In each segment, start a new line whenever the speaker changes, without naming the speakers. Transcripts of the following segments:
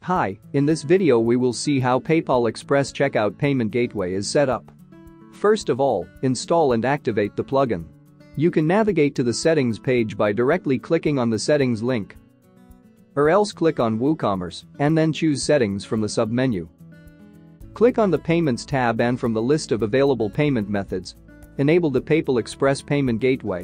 Hi, in this video we will see how PayPal Express Checkout Payment Gateway is set up. First of all, install and activate the plugin. You can navigate to the settings page by directly clicking on the settings link, or else click on WooCommerce and then choose settings from the submenu. Click on the Payments tab and from the list of available payment methods, enable the PayPal Express Payment Gateway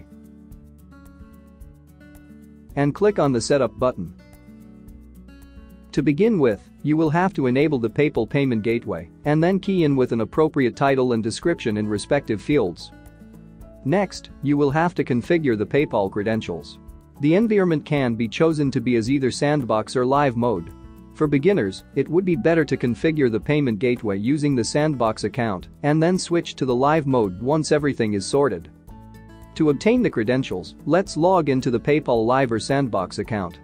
and click on the Setup button. To begin with, you will have to enable the PayPal Payment Gateway and then key in with an appropriate title and description in respective fields. Next, you will have to configure the PayPal credentials. The environment can be chosen to be as either sandbox or live mode. For beginners, it would be better to configure the payment gateway using the sandbox account and then switch to the live mode once everything is sorted. To obtain the credentials, let's log into the PayPal Live or Sandbox account.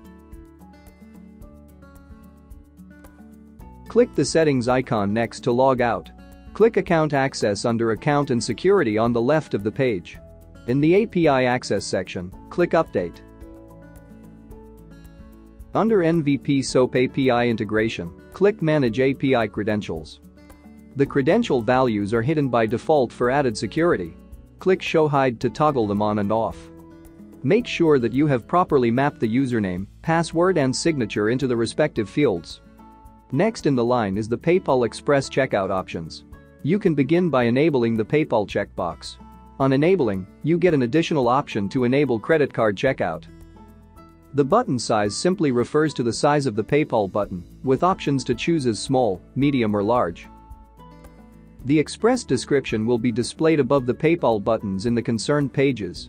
Click the settings icon next to log out. Click Account Access under Account and Security on the left of the page. In the API Access section, click Update. Under MVP SOAP API Integration, click Manage API Credentials. The credential values are hidden by default for added security. Click Show Hide to toggle them on and off. Make sure that you have properly mapped the username, password and signature into the respective fields. Next in the line is the PayPal Express Checkout options. You can begin by enabling the PayPal checkbox. On enabling, you get an additional option to enable credit card checkout. The button size simply refers to the size of the PayPal button, with options to choose as small, medium or large. The Express description will be displayed above the PayPal buttons in the concerned pages.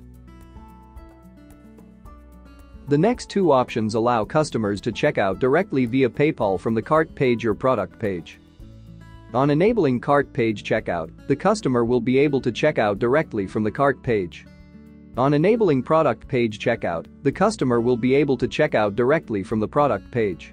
The next two options allow customers to check out directly via PayPal from the cart page or product page. On enabling cart page checkout, the customer will be able to check out directly from the cart page. On enabling product page checkout, the customer will be able to check out directly from the product page.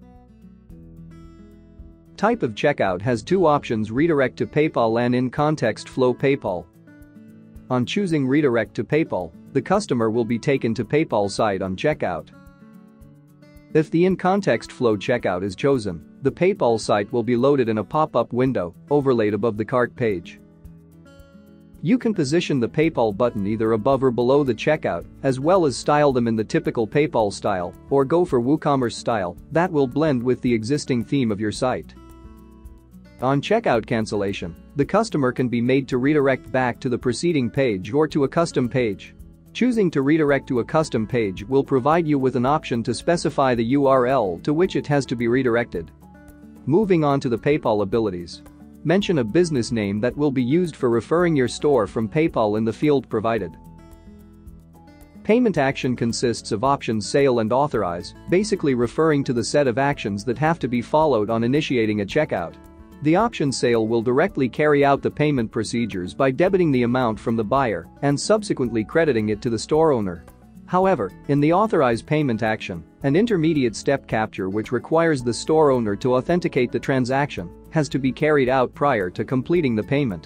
Type of checkout has two options: redirect to PayPal and in-context flow PayPal. On choosing redirect to PayPal, the customer will be taken to PayPal site on checkout. If the in-context flow checkout is chosen, the PayPal site will be loaded in a pop-up window overlaid above the cart page. You can position the PayPal button either above or below the checkout, as well as style them in the typical PayPal style, or go for WooCommerce style that will blend with the existing theme of your site. On checkout cancellation, the customer can be made to redirect back to the preceding page or to a custom page. Choosing to redirect to a custom page will provide you with an option to specify the URL to which it has to be redirected. Moving on to the PayPal abilities. Mention a business name that will be used for referring your store from PayPal in the field provided. Payment action consists of options Sale and Authorize, basically referring to the set of actions that have to be followed on initiating a checkout. The option Sale will directly carry out the payment procedures by debiting the amount from the buyer and subsequently crediting it to the store owner. However, in the Authorize payment action, an intermediate step Capture which requires the store owner to authenticate the transaction has to be carried out prior to completing the payment.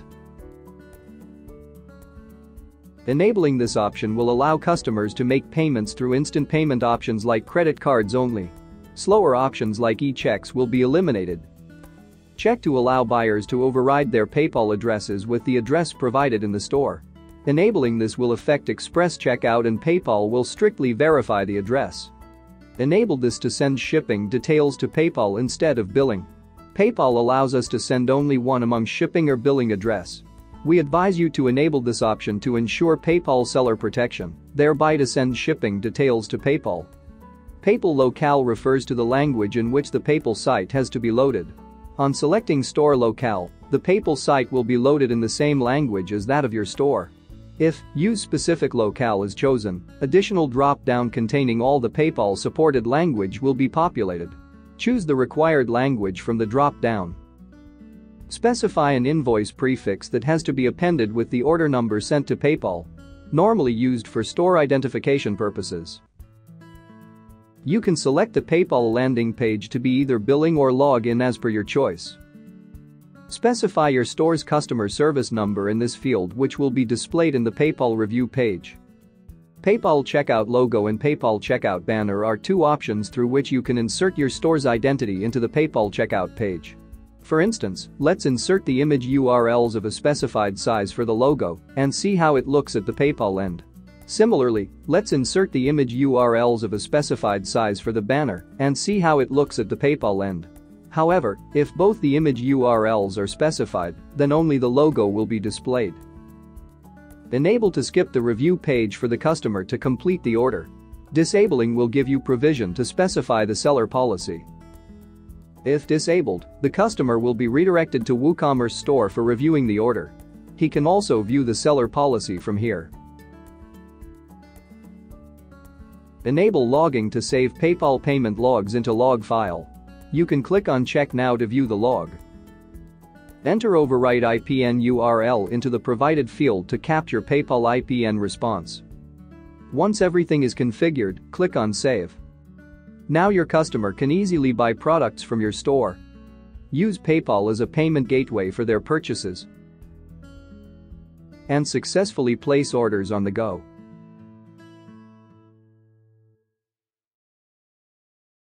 Enabling this option will allow customers to make payments through instant payment options like credit cards only. Slower options like e-cheques will be eliminated. Check to allow buyers to override their PayPal addresses with the address provided in the store. Enabling this will affect Express Checkout and PayPal will strictly verify the address. Enable this to send shipping details to PayPal instead of billing. PayPal allows us to send only one among shipping or billing address. We advise you to enable this option to ensure PayPal seller protection, thereby to send shipping details to PayPal. PayPal locale refers to the language in which the PayPal site has to be loaded. On selecting Store Locale, the PayPal site will be loaded in the same language as that of your store. If Use Specific Locale is chosen, additional drop-down containing all the PayPal supported language will be populated. Choose the required language from the drop-down. Specify an invoice prefix that has to be appended with the order number sent to PayPal, normally used for store identification purposes. You can select the PayPal landing page to be either billing or login as per your choice. Specify your store's customer service number in this field, which will be displayed in the PayPal review page. PayPal checkout logo and PayPal checkout banner are two options through which you can insert your store's identity into the PayPal checkout page. For instance, let's insert the image URLs of a specified size for the logo and see how it looks at the PayPal end. Similarly, let's insert the image URLs of a specified size for the banner and see how it looks at the PayPal end. However, if both the image URLs are specified, then only the logo will be displayed. Enable to skip the review page for the customer to complete the order. Disabling will give you provision to specify the seller policy. If disabled, the customer will be redirected to WooCommerce store for reviewing the order. He can also view the seller policy from here. Enable logging to save PayPal payment logs into log file. You can click on Check Now to view the log. Enter overwrite IPN URL into the provided field to capture PayPal IPN response. Once everything is configured, click on Save. Now your customer can easily buy products from your store. Use PayPal as a payment gateway for their purchases and successfully place orders on the go.